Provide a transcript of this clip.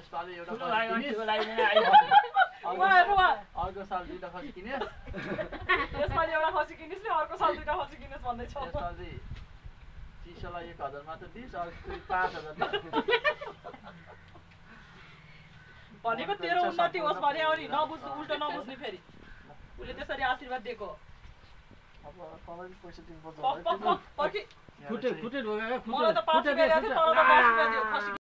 यसपालि एउटा ठुलो खसी भाइ किनिस्, अन्टीको लागि नै आइयो अर्को साल 2टा खसी किनिस्, यसपालि एउटा खसी किनिस् नि अर्को साल 2टा खसी किनिस् भन्दै छ यसपालि चिसोलाई 1000 मात्र दिस्, अर्को 5000 दिस्। भनेको तेरो उन्नति होस् भने आउनी नबुझ्नु उल्टो नबुझ्ने फेरि उसले त्यसरी आशीर्वाद दिएको अब तँलाई पैसा दिनुपर्छ पर्खी खुट्टे ढोका मलाई त 5 रुपैयाँ दिएको थियो तर त 10 रुपैयाँ दियो खसी